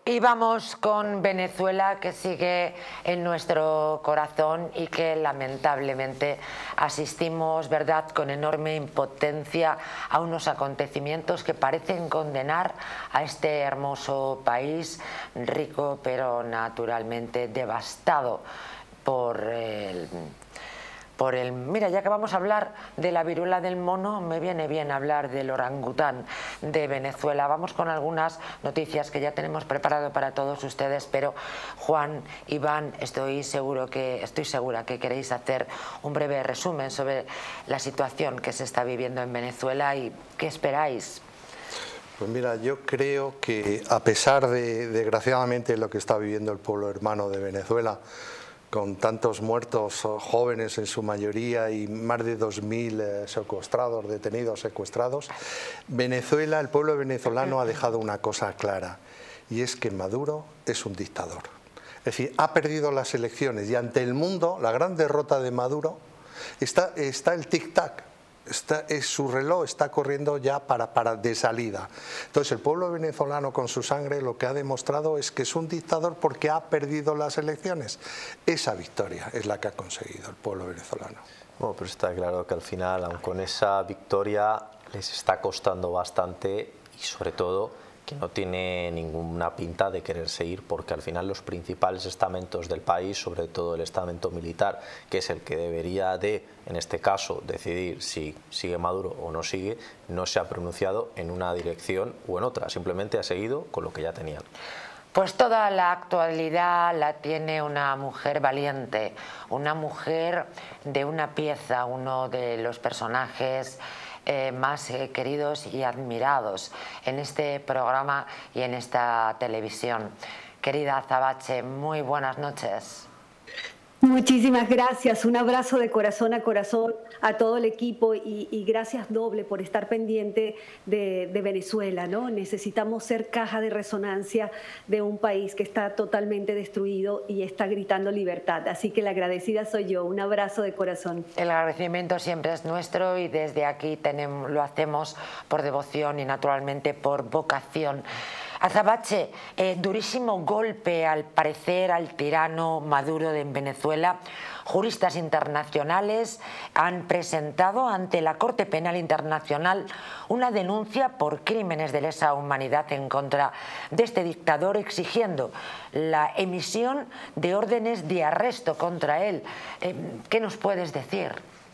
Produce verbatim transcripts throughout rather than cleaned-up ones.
Y vamos con Venezuela, que sigue en nuestro corazón y que lamentablemente asistimos, ¿verdad?, con enorme impotencia a unos acontecimientos que parecen condenar a este hermoso país, rico pero naturalmente devastado por el... Por el, mira, ya que vamos a hablar de la viruela del mono, me viene bien hablar del orangután de Venezuela. Vamos con algunas noticias que ya tenemos preparado para todos ustedes, pero Juan, Iván, estoy seguro que estoy segura que queréis hacer un breve resumen sobre la situación que se está viviendo en Venezuela y qué esperáis. Pues mira, yo creo que a pesar de, desgraciadamente, lo que está viviendo el pueblo hermano de Venezuela, con tantos muertos jóvenes en su mayoría y más de dos mil eh, secuestrados, detenidos, secuestrados, Venezuela, el pueblo venezolano ha dejado una cosa clara, y es que Maduro es un dictador. Es decir, ha perdido las elecciones y ante el mundo, la gran derrota de Maduro, está, está el tic-tac. Está, es, su reloj está corriendo ya para, para de salida. Entonces el pueblo venezolano con su sangre lo que ha demostrado es que es un dictador porque ha perdido las elecciones. Esa victoria es la que ha conseguido el pueblo venezolano. Bueno, pero está claro que al final, aun con esa victoria, les está costando bastante y sobre todo que no tiene ninguna pinta de quererse ir, porque al final los principales estamentos del país, sobre todo el estamento militar, que es el que debería de, en este caso, decidir si sigue Maduro o no sigue, no se ha pronunciado en una dirección o en otra, simplemente ha seguido con lo que ya tenían. Pues toda la actualidad la tiene una mujer valiente, una mujer de una pieza, uno de los personajes Eh, más eh, queridos y admirados en este programa y en esta televisión. Querida Azabache, muy buenas noches. Muchísimas gracias, un abrazo de corazón a corazón a todo el equipo y, y gracias doble por estar pendiente de, de Venezuela, ¿no? Necesitamos ser caja de resonancia de un país que está totalmente destruido y está gritando libertad, así que la agradecida soy yo, un abrazo de corazón. El agradecimiento siempre es nuestro y desde aquí tenemos, lo hacemos por devoción y naturalmente por vocación. Azabache, eh, durísimo golpe al parecer al tirano Maduro de Venezuela. Juristas internacionales han presentado ante la Corte Penal Internacional una denuncia por crímenes de lesa humanidad en contra de este dictador, exigiendo la emisión de órdenes de arresto contra él. Eh, ¿Qué nos puedes decir?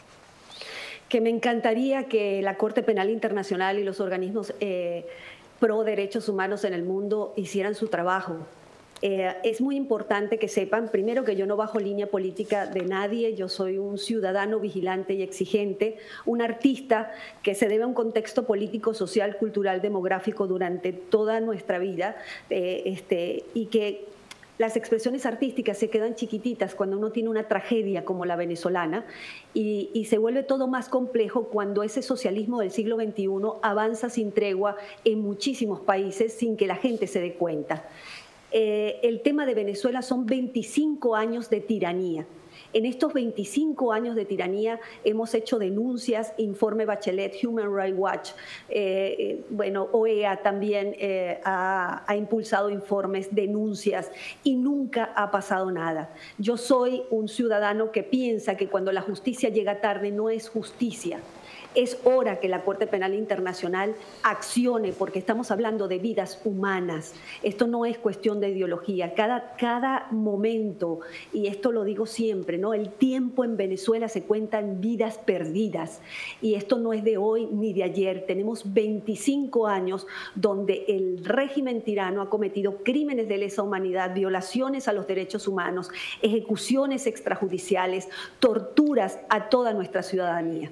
Que me encantaría que la Corte Penal Internacional y los organismos eh, pro derechos humanos en el mundo hicieran su trabajo. Eh, es muy importante que sepan, primero, que yo no bajo línea política de nadie, yo soy un ciudadano vigilante y exigente, un artista que se debe a un contexto político, social, cultural, demográfico durante toda nuestra vida, eh, este, y que las expresiones artísticas se quedan chiquititas cuando uno tiene una tragedia como la venezolana y, y se vuelve todo más complejo cuando ese socialismo del siglo veintiuno avanza sin tregua en muchísimos países sin que la gente se dé cuenta. Eh, el tema de Venezuela son veinticinco años de tiranía. En estos veinticinco años de tiranía hemos hecho denuncias, Informe Bachelet, Human Rights Watch, eh, eh, bueno, O E A también eh, ha, ha impulsado informes, denuncias y nunca ha pasado nada. Yo soy un ciudadano que piensa que cuando la justicia llega tarde no es justicia. Es hora que la Corte Penal Internacional accione porque estamos hablando de vidas humanas. Esto no es cuestión de ideología. Cada, cada momento, y esto lo digo siempre, ¿no? El tiempo en Venezuela se cuenta en vidas perdidas. Y esto no es de hoy ni de ayer. Tenemos veinticinco años donde el régimen tirano ha cometido crímenes de lesa humanidad, violaciones a los derechos humanos, ejecuciones extrajudiciales, torturas a toda nuestra ciudadanía.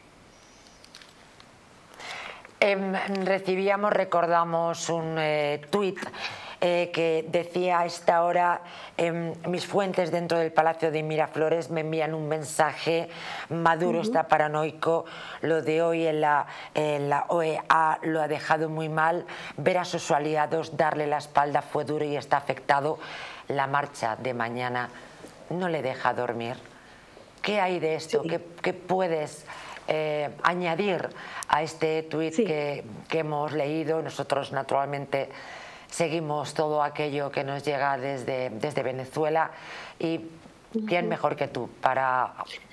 Eh, recibíamos, recordamos un eh, tuit eh, que decía a esta hora, eh, mis fuentes dentro del Palacio de Miraflores me envían un mensaje, Maduro uh-huh. está paranoico, lo de hoy en la, en la O E A lo ha dejado muy mal, ver a sus aliados darle la espalda fue duro y está afectado, la marcha de mañana no le deja dormir. ¿Qué hay de esto? Sí. ¿Qué, qué puedes eh, añadir a este tuit sí. que, que hemos leído? Nosotros naturalmente seguimos todo aquello que nos llega desde, desde Venezuela y quién mejor que tú para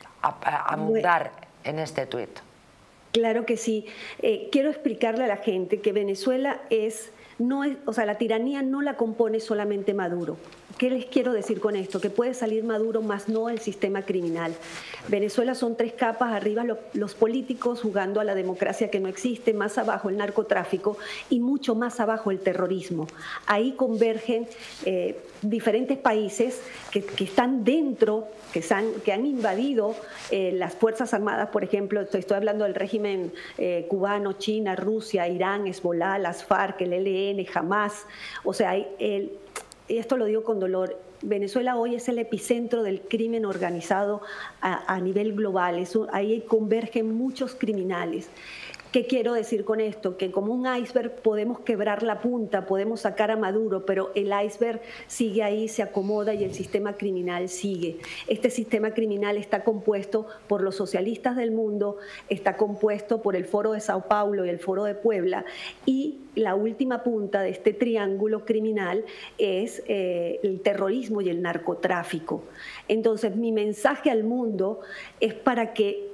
abundar en este tuit. Claro que sí. Eh, quiero explicarle a la gente que Venezuela es, no es, o sea, la tiranía no la compone solamente Maduro. ¿Qué les quiero decir con esto? Que puede salir Maduro, más no el sistema criminal. Venezuela son tres capas, arriba lo, los políticos jugando a la democracia que no existe, más abajo el narcotráfico y mucho más abajo el terrorismo. Ahí convergen eh, diferentes países que, que están dentro, que, han, que han invadido eh, las Fuerzas Armadas, por ejemplo, estoy, estoy hablando del régimen eh, cubano, China, Rusia, Irán, Hezbollah, las FARC, el E L N, Hamas, o sea, el... Y esto lo digo con dolor, Venezuela hoy es el epicentro del crimen organizado a, a nivel global, Eso, ahí convergen muchos criminales. ¿Qué quiero decir con esto? Que como un iceberg podemos quebrar la punta, podemos sacar a Maduro, pero el iceberg sigue ahí, se acomoda y el sistema criminal sigue. Este sistema criminal está compuesto por los socialistas del mundo, está compuesto por el Foro de Sao Paulo y el Foro de Puebla, y la última punta de este triángulo criminal es eh, el terrorismo y el narcotráfico. Entonces, mi mensaje al mundo es para que,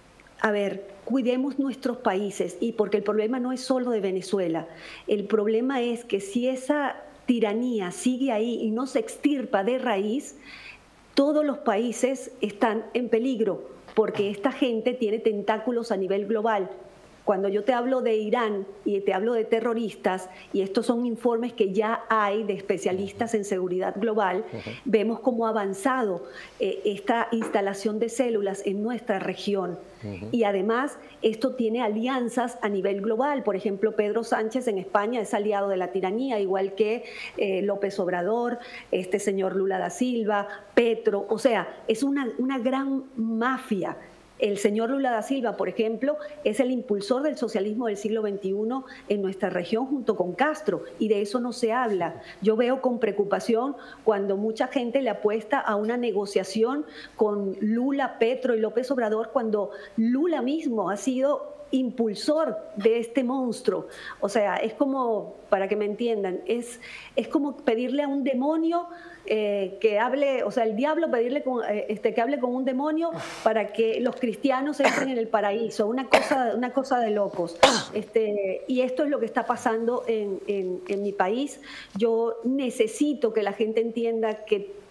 a ver, cuidemos nuestros países, y porque el problema no es solo de Venezuela, el problema es que si esa tiranía sigue ahí y no se extirpa de raíz, todos los países están en peligro, porque esta gente tiene tentáculos a nivel global. Cuando yo te hablo de Irán y te hablo de terroristas, y estos son informes que ya hay de especialistas en seguridad global, uh-huh. vemos cómo ha avanzado eh, esta instalación de células en nuestra región. Uh-huh. Y además esto tiene alianzas a nivel global. Por ejemplo, Pedro Sánchez en España es aliado de la tiranía, igual que eh, López Obrador, este señor Lula da Silva, Petro. O sea, es una, una gran mafia. El señor Lula da Silva, por ejemplo, es el impulsor del socialismo del siglo veintiuno en nuestra región junto con Castro, y de eso no se habla. Yo veo con preocupación cuando mucha gente le apuesta a una negociación con Lula, Petro y López Obrador, cuando Lula mismo ha sido impulsor de este monstruo. O sea, es como, para que me entiendan, es, es como pedirle a un demonio eh, que hable, o sea, el diablo pedirle con, eh, este, que hable con un demonio para que los cristianos entren en el paraíso, una cosa, una cosa de locos. Este, y esto es lo que está pasando en, en, en mi país. Yo necesito que la gente entienda que,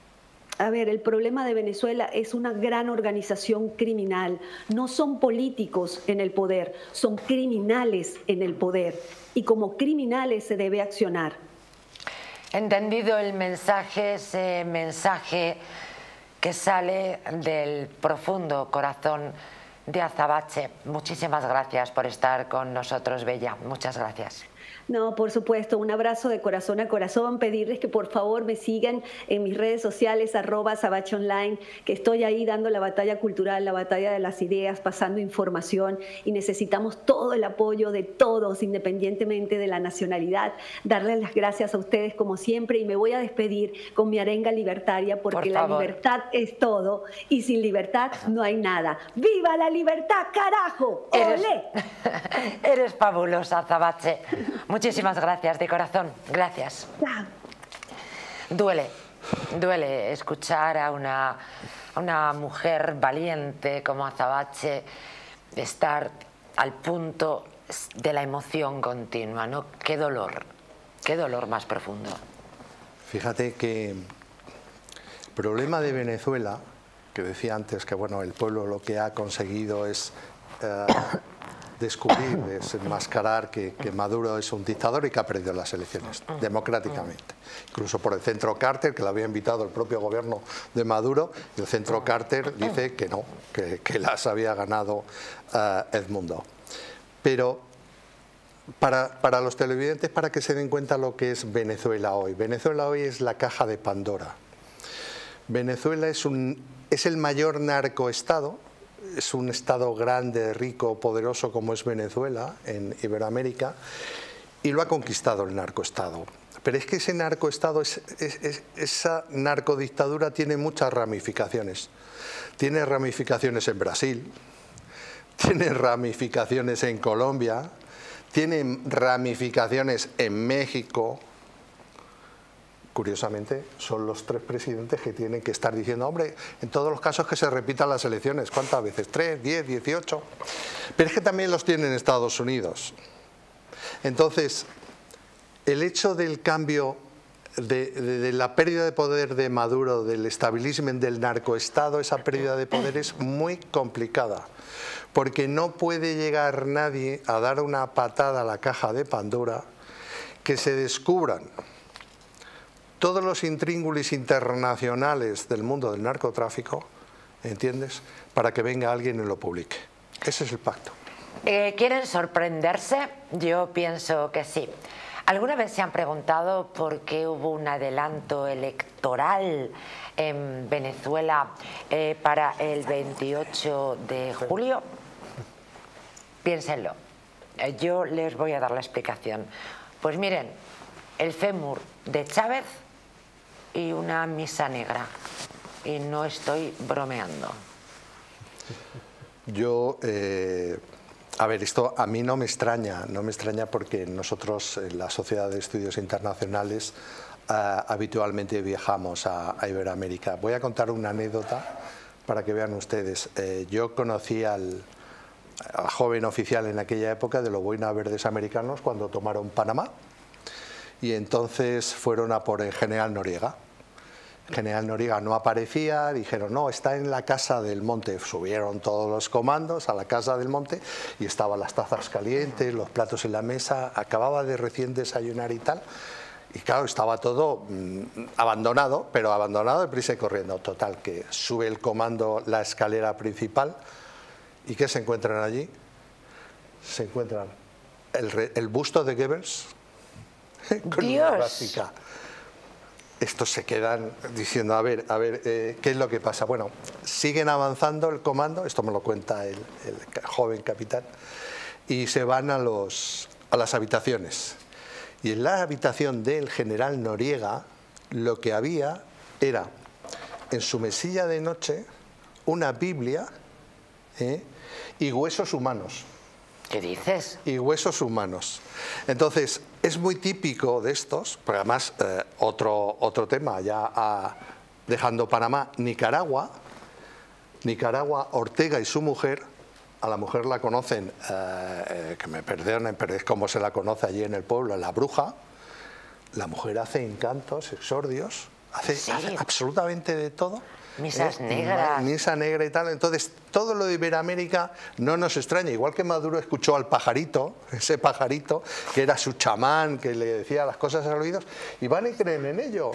a ver, el problema de Venezuela es una gran organización criminal. No son políticos en el poder, son criminales en el poder. Y como criminales se debe accionar. Entendido el mensaje, ese mensaje que sale del profundo corazón de Azabache. Muchísimas gracias por estar con nosotros, Bella. Muchas gracias. No, por supuesto, un abrazo de corazón a corazón, pedirles que por favor me sigan en mis redes sociales, arroba Azabache Online, que estoy ahí dando la batalla cultural, la batalla de las ideas, pasando información, y necesitamos todo el apoyo de todos, independientemente de la nacionalidad. Darles las gracias a ustedes como siempre, y me voy a despedir con mi arenga libertaria, porque la libertad es todo, y sin libertad no hay nada. ¡Viva la libertad, carajo! ¡Olé! Eres, eres fabulosa, Azabache. Muchísimas gracias, de corazón. Gracias. Duele, duele escuchar a una, a una mujer valiente como Azabache estar al punto de la emoción continua, ¿no? Qué dolor, qué dolor más profundo. Fíjate que el problema de Venezuela, que decía antes que bueno, el pueblo lo que ha conseguido es eh, descubrir, desenmascarar que, que Maduro es un dictador y que ha perdido las elecciones democráticamente. Incluso por el Centro Carter, que lo había invitado el propio gobierno de Maduro, y el Centro Carter dice que no, que, que las había ganado uh, Edmundo. Pero para, para los televidentes, para que se den cuenta lo que es Venezuela hoy. Venezuela hoy es la caja de Pandora. Venezuela es, un, es el mayor narcoestado. Es un estado grande, rico, poderoso como es Venezuela en Iberoamérica, y lo ha conquistado el narcoestado. Pero es que ese narcoestado, es, es, es, esa narcodictadura tiene muchas ramificaciones. Tiene ramificaciones en Brasil, tiene ramificaciones en Colombia, tiene ramificaciones en México. Curiosamente, son los tres presidentes que tienen que estar diciendo, hombre, en todos los casos que se repitan las elecciones. ¿Cuántas veces? ¿Tres, diez, dieciocho? Pero es que también los tienen Estados Unidos. Entonces, el hecho del cambio, de, de, de la pérdida de poder de Maduro, del establishment, del narcoestado, esa pérdida de poder es muy complicada. Porque no puede llegar nadie a dar una patada a la caja de Pandora que se descubran todos los intríngulis internacionales del mundo del narcotráfico, ¿entiendes?, para que venga alguien y lo publique. Ese es el pacto. Eh, ¿Quieren sorprenderse? Yo pienso que sí. ¿Alguna vez se han preguntado por qué hubo un adelanto electoral en Venezuela eh, para el veintiocho de julio? Piénsenlo. Eh, yo les voy a dar la explicación. Pues miren, el fémur de Chávez y una misa negra. Y no estoy bromeando. Yo, eh, a ver, esto a mí no me extraña, no me extraña porque nosotros en la Sociedad de Estudios Internacionales eh, habitualmente viajamos a, a Iberoamérica. Voy a contar una anécdota para que vean ustedes. Eh, yo conocí al, al joven oficial en aquella época de los Boina Verdes americanos cuando tomaron Panamá. Y entonces fueron a por el general Noriega. El general Noriega no aparecía, dijeron, no, está en la Casa del Monte. Subieron todos los comandos a la Casa del Monte y estaban las tazas calientes, los platos en la mesa, acababa de recién desayunar y tal. Y claro, estaba todo mmm, abandonado, pero abandonado de prisa y corriendo. Total, que sube el comando la escalera principal. ¿Y qué se encuentran allí? Se encuentran el, el busto de Goebbels, con Dios. una plástica. Estos se quedan diciendo, a ver, a ver, eh, ¿qué es lo que pasa? Bueno, siguen avanzando el comando, esto me lo cuenta el, el joven capitán, y se van a, los, a las habitaciones. Y en la habitación del general Noriega, lo que había era, en su mesilla de noche, una Biblia ¿eh? y huesos humanos. ¿Qué dices? Y huesos humanos. Entonces, es muy típico de estos, pero además, eh, otro, otro tema, ya a, dejando Panamá, Nicaragua, Nicaragua, Ortega y su mujer, a la mujer la conocen, eh, que me perdonen, pero es como se la conoce allí en el pueblo, la bruja. La mujer hace encantos, exordios, hace, hace absolutamente de todo. Misas ¿Eh? negras. Misa negra y tal. Entonces, todo lo de Iberoamérica no nos extraña. Igual que Maduro escuchó al pajarito, ese pajarito, que era su chamán, que le decía las cosas al oído, y van y creen en ello.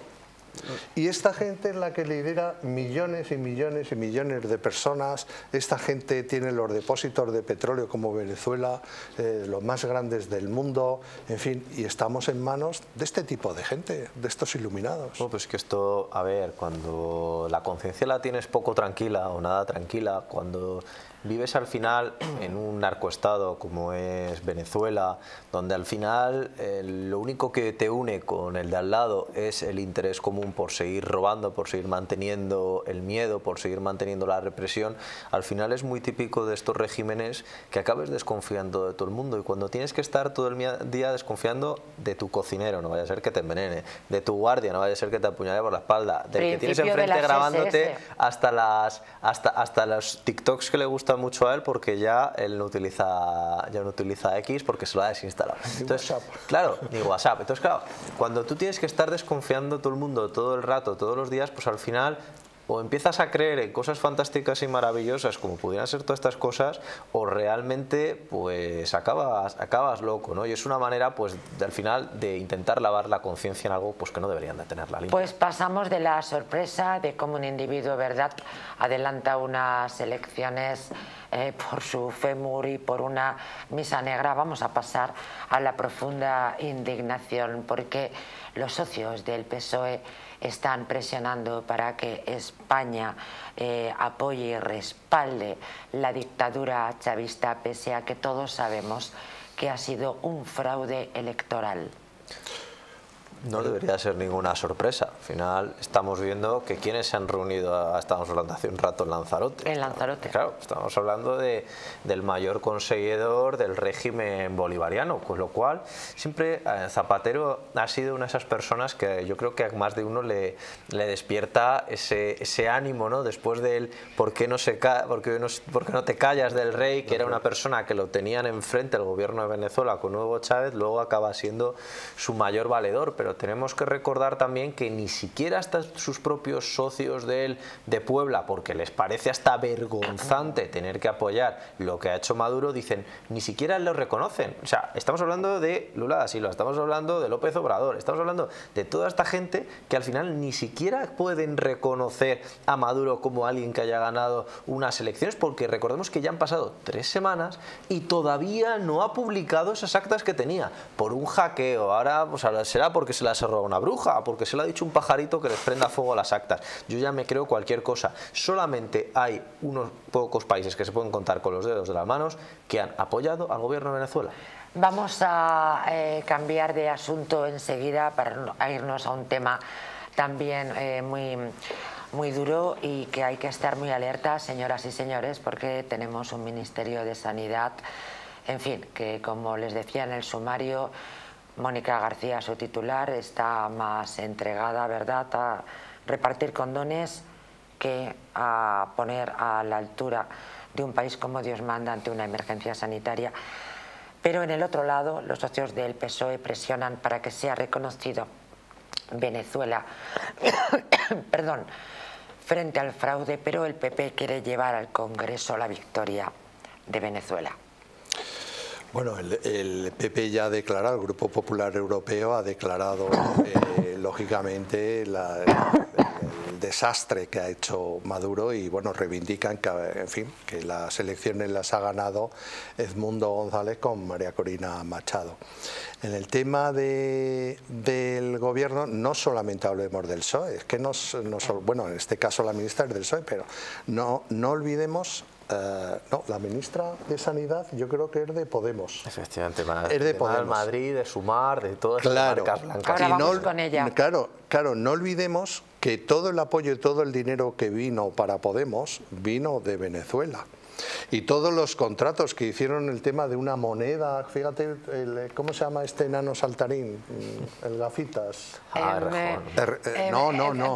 Y esta gente es la que lidera millones y millones y millones de personas. Esta gente tiene los depósitos de petróleo como Venezuela, eh, los más grandes del mundo, en fin, y estamos en manos de este tipo de gente, de estos iluminados. No, pues que esto, a ver, cuando la conciencia la tienes poco tranquila o nada tranquila, cuando vives al final en un narcoestado como es Venezuela, donde al final eh, lo único que te une con el de al lado es el interés común por seguir robando, por seguir manteniendo el miedo, por seguir manteniendo la represión, al final es muy típico de estos regímenes que acabes desconfiando de todo el mundo, y cuando tienes que estar todo el día desconfiando de tu cocinero, no vaya a ser que te envenene, de tu guardia, no vaya a ser que te apuñale por la espalda, del Principio que tienes enfrente de grabándote hasta, las, hasta, hasta los TikToks que le gustan mucho a él, porque ya él no utiliza, ya no utiliza X porque se lo ha desinstalado. Entonces, claro, ni WhatsApp. Entonces, claro, cuando tú tienes que estar desconfiando todo el mundo todo el rato, todos los días, pues al final o empiezas a creer en cosas fantásticas y maravillosas como pudieran ser todas estas cosas, o realmente pues acabas, acabas loco, ¿no? Y es una manera pues de, al final de intentar lavar la conciencia en algo pues que no deberían de tenerla limpia. Pues pasamos de la sorpresa de cómo un individuo, ¿verdad?, adelanta unas elecciones eh, por su fémur y por una misa negra. Vamos a pasar a la profunda indignación, porque los socios del P S O E están presionando para que España eh, apoye y respalde la dictadura chavista, pese a que todos sabemos que ha sido un fraude electoral. No debería ser ninguna sorpresa. Al final estamos viendo que quienes se han reunido, estamos hablando hace un rato en Lanzarote. En Lanzarote. Claro, estamos hablando de, del mayor conseguidor del régimen bolivariano, con lo cual siempre eh, Zapatero ha sido una de esas personas que yo creo que a más de uno le, le despierta ese, ese ánimo, ¿no? Después del ¿por qué no, se ca por qué no, por qué no te callas del rey?, que era una persona que lo tenían enfrente el gobierno de Venezuela con Hugo Chávez, luego acaba siendo su mayor valedor, pero tenemos que recordar también que ni siquiera hasta sus propios socios de él, de Puebla, porque les parece hasta vergonzante tener que apoyar lo que ha hecho Maduro, dicen, ni siquiera lo reconocen. O sea, estamos hablando de Lula da Silva, estamos hablando de López Obrador, estamos hablando de toda esta gente que al final ni siquiera pueden reconocer a Maduro como alguien que haya ganado unas elecciones, porque recordemos que ya han pasado tres semanas y todavía no ha publicado esas actas que tenía, por un hackeo. Ahora pues, será porque se las ha robado una bruja, porque se le ha dicho un pajarito que les prenda fuego a las actas. Yo ya me creo cualquier cosa. Solamente hay unos pocos países que se pueden contar con los dedos de las manos que han apoyado al gobierno de Venezuela. Vamos a eh, cambiar de asunto enseguida para irnos a un tema también eh, muy, muy duro y que hay que estar muy alerta, señoras y señores, porque tenemos un Ministerio de Sanidad, en fin, que como les decía en el sumario, Mónica García, su titular, está más entregada, ¿verdad?, a repartir condones que a poner a la altura de un país como Dios manda ante una emergencia sanitaria. Pero en el otro lado, los socios del P S O E presionan para que sea reconocido Venezuela perdón, frente al fraude, pero el P P quiere llevar al Congreso la victoria de Venezuela. Bueno, el, el P P ya ha declarado, el Grupo Popular Europeo ha declarado eh, lógicamente la, el, el desastre que ha hecho Maduro y bueno, reivindican que, en fin, que las elecciones las ha ganado Edmundo González con María Corina Machado. En el tema de, del gobierno no solamente hablemos del P S O E, es que nos, nos, bueno, en este caso la ministra es del P S O E, pero no, no olvidemos. Uh, no, la ministra de Sanidad yo creo que es de Podemos. Efectivamente, es de Podemos. Madrid, de Sumar, de todas claro. las marcas blancas. Ahora y vamos no, con ella. Claro, claro, no olvidemos que todo el apoyo y todo el dinero que vino para Podemos vino de Venezuela. Y todos los contratos que hicieron el tema de una moneda, fíjate, el, ¿cómo se llama este enano saltarín? El gafitas. Ah, eh, er, eh, no, no, no.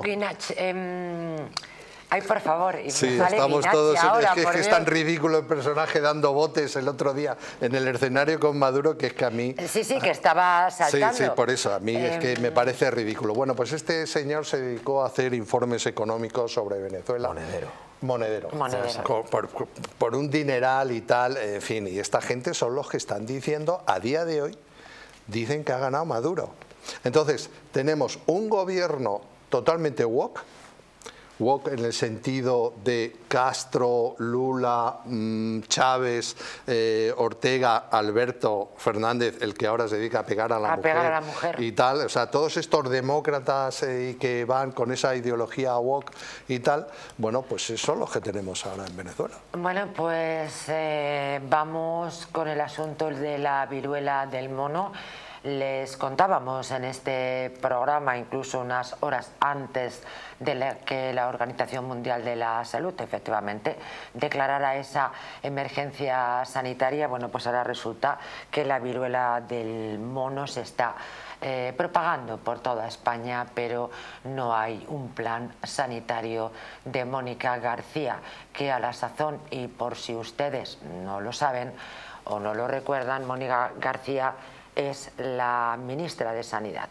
Eh, Ay, por favor, y sí, sale estamos Guinacci todos en, ahora, es que, es, que es tan Dios. ridículo el personaje dando botes el otro día en el escenario con Maduro que es que a mí... Sí, sí, que estaba saltando. Sí, sí, por eso, a mí eh, es que me parece ridículo. Bueno, pues este señor se dedicó a hacer informes económicos sobre Venezuela. Monedero. Monedero. Monedero. Por, por, por un dineral y tal, en fin, y esta gente son los que están diciendo, a día de hoy, dicen que ha ganado Maduro. Entonces, tenemos un gobierno totalmente woke, woke en el sentido de Castro, Lula, mmm, Chávez, eh, Ortega, Alberto Fernández, el que ahora se dedica a pegar a la, a mujer, pegar a la mujer y tal, o sea, todos estos demócratas eh, que van con esa ideología woke y tal, bueno, pues eso son los que tenemos ahora en Venezuela. Bueno, pues eh, vamos con el asunto de la viruela del mono. Les contábamos en este programa, incluso unas horas antes de la, que la Organización Mundial de la Salud efectivamente declarara esa emergencia sanitaria. Bueno, pues ahora resulta que la viruela del mono se está eh, propagando por toda España, pero no hay un plan sanitario de Mónica García, que a la sazón, y por si ustedes no lo saben o no lo recuerdan, Mónica García es la ministra de Sanidad.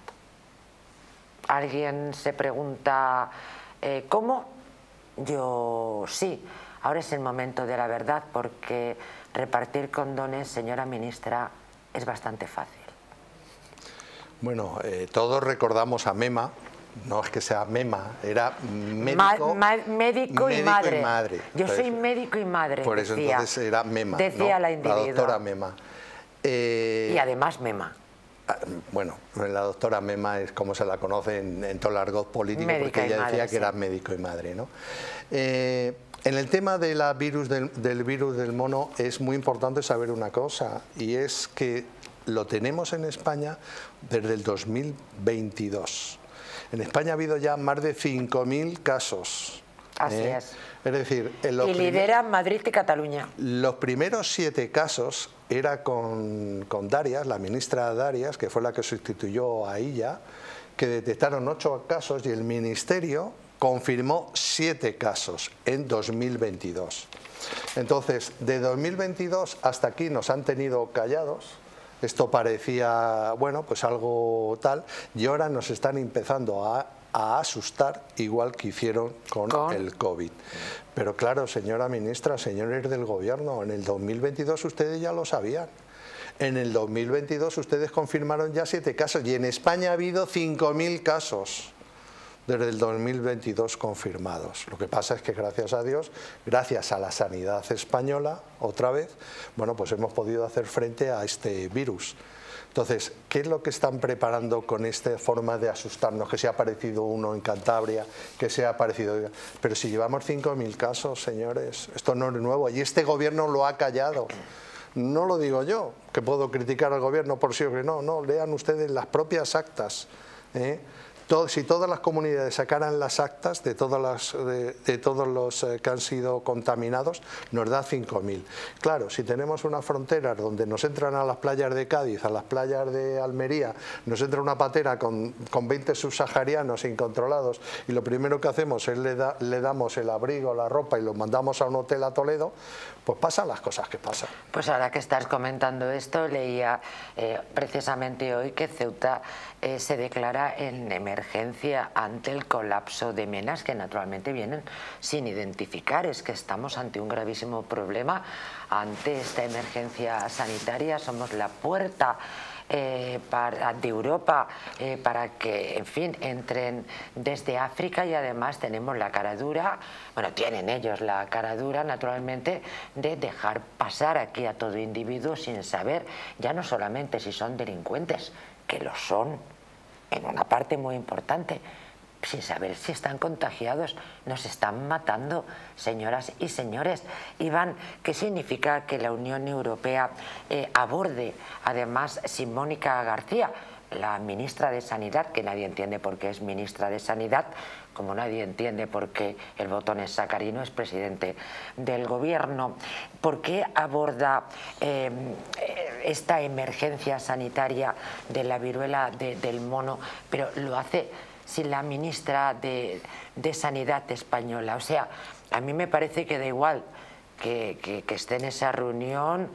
¿Alguien se pregunta eh, cómo? Yo sí. Ahora es el momento de la verdad, porque repartir condones, señora ministra, es bastante fácil. Bueno, eh, todos recordamos a Mema. No es que sea Mema, era médico, ma, ma, médico, y, médico madre. y madre. Yo Entonces, soy médico y madre, por eso decía, entonces era Mema, decía ¿no? la individua. La doctora Mema. Eh, y además Mema. Bueno, la doctora Mema es como se la conoce en, en todo el argot político, Médica porque ella madre, decía que sí. era médico y madre, ¿no? Eh, en el tema de la virus del, del virus del mono es muy importante saber una cosa, y es que lo tenemos en España desde el dos mil veintidós. En España ha habido ya más de cinco mil casos. Así ¿eh? es. Es decir, en los y lidera Madrid y Cataluña. Los primeros siete casos era con, con Darias, la ministra Darias, que fue la que sustituyó a ella, que detectaron ocho casos y el Ministerio confirmó siete casos en dos mil veintidós. Entonces, de dos mil veintidós hasta aquí nos han tenido callados. Esto parecía, bueno, pues algo tal, y ahora nos están empezando a, a asustar, igual que hicieron con, ¿Con? el COVID. Pero claro, señora ministra, señores del Gobierno, en el dos mil veintidós ustedes ya lo sabían. En el dos mil veintidós ustedes confirmaron ya siete casos, y en España ha habido cinco mil casos desde el dos mil veintidós confirmados. Lo que pasa es que, gracias a Dios, gracias a la sanidad española, otra vez, bueno, pues hemos podido hacer frente a este virus. Entonces, ¿qué es lo que están preparando con esta forma de asustarnos? Que se ha aparecido uno en Cantabria, que se ha aparecido... Pero si llevamos cinco mil casos, señores, esto no es nuevo, y este gobierno lo ha callado. No lo digo yo, que puedo criticar al gobierno por sí o que no, no, lean ustedes las propias actas, ¿eh? Todo, si todas las comunidades sacaran las actas de, todas las, de, de todos los eh, que han sido contaminados, nos da cinco mil. Claro, si tenemos una frontera donde nos entran a las playas de Cádiz, a las playas de Almería, nos entra una patera con, con veinte subsaharianos incontrolados, y lo primero que hacemos es le, da, le damos el abrigo, la ropa, y lo mandamos a un hotel a Toledo, pues pasan las cosas que pasan. Pues ahora que estás comentando esto, leía eh, precisamente hoy que Ceuta eh, se declara en emergencia ante el colapso de menas que naturalmente vienen sin identificar. Es que estamos ante un gravísimo problema, ante esta emergencia sanitaria. Somos la puerta Eh, para, de Europa eh, para que, en fin, entren desde África, y además tenemos la cara dura, bueno, tienen ellos la cara dura, naturalmente, de dejar pasar aquí a todo individuo sin saber, ya no solamente si son delincuentes, que lo son en una parte muy importante, sin saber si están contagiados. Nos están matando, señoras y señores. Iván, ¿qué significa que la Unión Europea eh, aborde, además, sin Mónica García, la ministra de Sanidad, que nadie entiende por qué es ministra de Sanidad, como nadie entiende por qué el botón es Sacarino, es presidente del gobierno? ¿Por qué aborda eh, esta emergencia sanitaria de la viruela de, del mono, pero lo hace sin la ministra de, de Sanidad española? O sea, a mí me parece que da igual que, que, que esté en esa reunión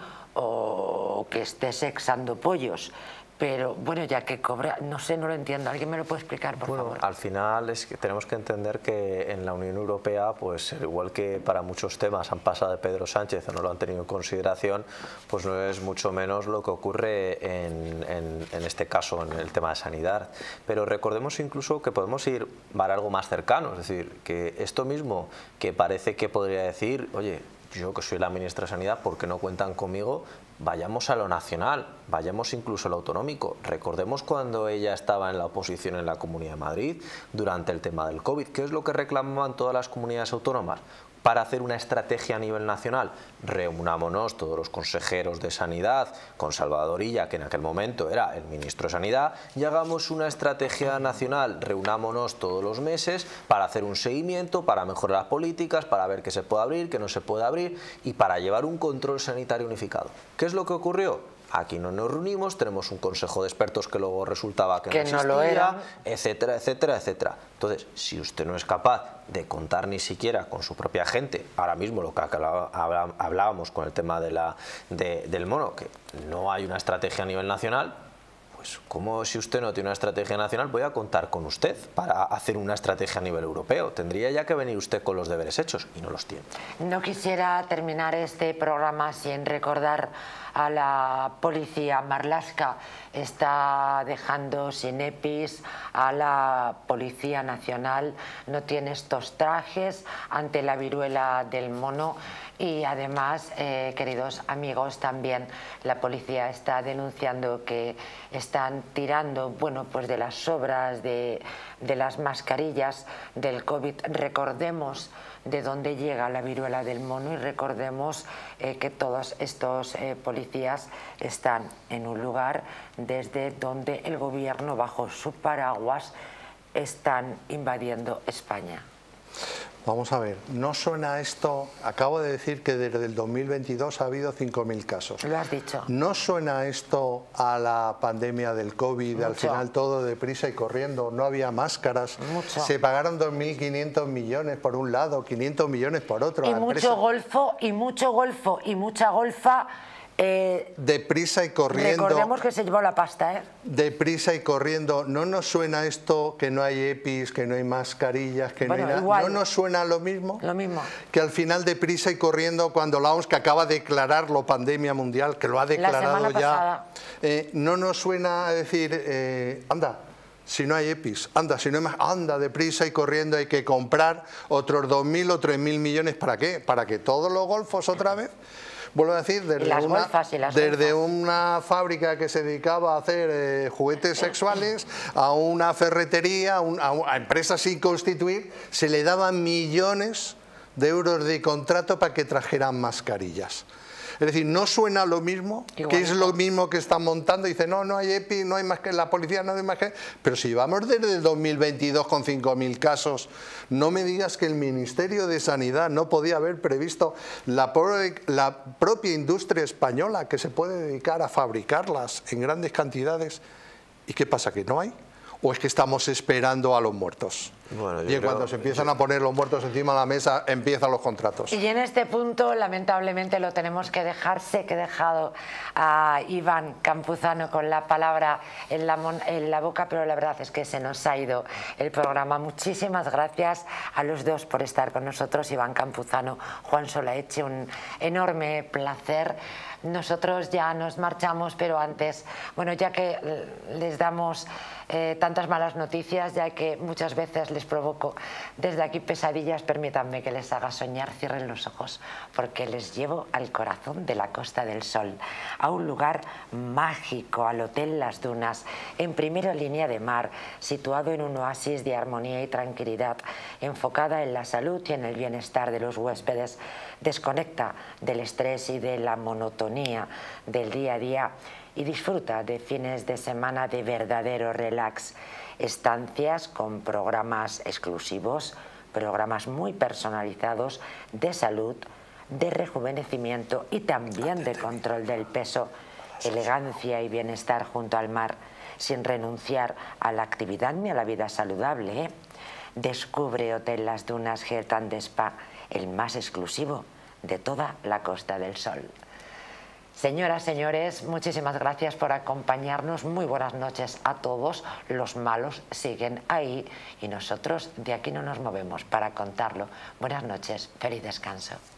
o que esté sexando pollos. Pero bueno, ya que cobra, no sé, no lo entiendo. ¿Alguien me lo puede explicar, por bueno, favor? Al final es que tenemos que entender que en la Unión Europea, pues igual que para muchos temas han pasado de Pedro Sánchez o no lo han tenido en consideración, pues no es mucho menos lo que ocurre en, en, en este caso, en el tema de sanidad. Pero recordemos incluso que podemos ir para algo más cercano, es decir, que esto mismo que parece que podría decir, oye, yo que soy la ministra de Sanidad, ¿por qué no cuentan conmigo? Vayamos a lo nacional, vayamos incluso a lo autonómico. Recordemos cuando ella estaba en la oposición en la Comunidad de Madrid durante el tema del COVID. ¿Qué es lo que reclamaban todas las comunidades autónomas? Para hacer una estrategia a nivel nacional, reunámonos todos los consejeros de Sanidad con Salvador Illa, que en aquel momento era el ministro de Sanidad, y hagamos una estrategia nacional, reunámonos todos los meses para hacer un seguimiento, para mejorar las políticas, para ver qué se puede abrir, qué no se puede abrir, y para llevar un control sanitario unificado. ¿Qué es lo que ocurrió? Aquí no nos reunimos, tenemos un consejo de expertos que luego resultaba que, que no existía, no lo era, etcétera, etcétera, etcétera. Entonces, si usted no es capaz de contar ni siquiera con su propia gente, ahora mismo lo que hablábamos con el tema de la, de, del mono, que no hay una estrategia a nivel nacional, pues como si usted no tiene una estrategia nacional, voy a contar con usted para hacer una estrategia a nivel europeo. Tendría ya que venir usted con los deberes hechos y no los tiene. No quisiera terminar este programa sin recordar a la policía. Marlaska está dejando sin EPIs a la Policía Nacional, no tiene estos trajes ante la viruela del mono. Y además, eh, queridos amigos, también la policía está denunciando que está están tirando, bueno, pues de las sobras, de, de las mascarillas del COVID. Recordemos de dónde llega la viruela del mono y recordemos eh, que todos estos eh, policías están en un lugar desde donde el gobierno, bajo su paraguas, están invadiendo España. Vamos a ver, no suena esto, acabo de decir que desde el dos mil veintidós ha habido cinco mil casos. Lo has dicho. ¿No suena esto a la pandemia del COVID? Mucho. Al final todo deprisa y corriendo, no había máscaras, Mucho. Se pagaron dos mil quinientos millones por un lado, quinientos millones por otro. Y La mucho empresa... golfo, y mucho golfo, y mucha golfa. Eh, Deprisa y corriendo. Recordemos que se llevó la pasta, ¿eh? Deprisa y corriendo. ¿No nos suena esto que no hay EPIs, que no hay mascarillas, que Bueno, no hay nada? igual. ¿No nos suena lo mismo? Lo mismo. Que al final deprisa y corriendo, cuando la O M S, que acaba de declararlo pandemia mundial, que lo ha declarado semana ya, pasada. eh, no nos suena a decir, eh, anda, si no hay EPIs, anda, si no hay más, anda, deprisa y corriendo hay que comprar otros dos mil o tres mil millones, ¿para qué? ¿Para que todos los golfos otra vez? Vuelvo a decir, desde, las una, golfas y las desde golfas. una fábrica que se dedicaba a hacer eh, juguetes sexuales, a una ferretería, a, un, a, a empresas sin constituir, se le daban millones de euros de contrato para que trajeran mascarillas. Es decir, no suena lo mismo, Igual. que es lo mismo que están montando. Dice, no, no hay EPI, no hay más que la policía, no hay más que... Pero si llevamos desde el dos mil veintidós con cinco mil casos, no me digas que el Ministerio de Sanidad no podía haber previsto la, pro la propia industria española que se puede dedicar a fabricarlas en grandes cantidades. ¿Y qué pasa, que no hay? ¿O es que estamos esperando a los muertos? Bueno, yo y creo, cuando se empiezan yo... a poner los muertos encima de la mesa, empiezan los contratos. Y en este punto, lamentablemente, lo tenemos que dejar. Sé que he dejado a Iván Campuzano con la palabra en la, en la boca, pero la verdad es que se nos ha ido el programa. Muchísimas gracias a los dos por estar con nosotros, Iván Campuzano, Juan Solaeche, un enorme placer. Nosotros ya nos marchamos, pero antes, bueno, ya que les damos eh, tantas malas noticias, ya que muchas veces les provoco desde aquí pesadillas, permítanme que les haga soñar, cierren los ojos, porque les llevo al corazón de la Costa del Sol, a un lugar mágico, al Hotel Las Dunas, en primera línea de mar, situado en un oasis de armonía y tranquilidad, enfocada en la salud y en el bienestar de los huéspedes. Desconecta del estrés y de la monotonía del día a día y disfruta de fines de semana de verdadero relax. Estancias con programas exclusivos, programas muy personalizados de salud, de rejuvenecimiento y también de control del peso, elegancia y bienestar junto al mar, sin renunciar a la actividad ni a la vida saludable, ¿eh? Descubre Hotel Las Dunas Health and Spa, el más exclusivo de toda la Costa del Sol. Señoras, señores, muchísimas gracias por acompañarnos. Muy buenas noches a todos. Los malos siguen ahí y nosotros de aquí no nos movemos para contarlo. Buenas noches, feliz descanso.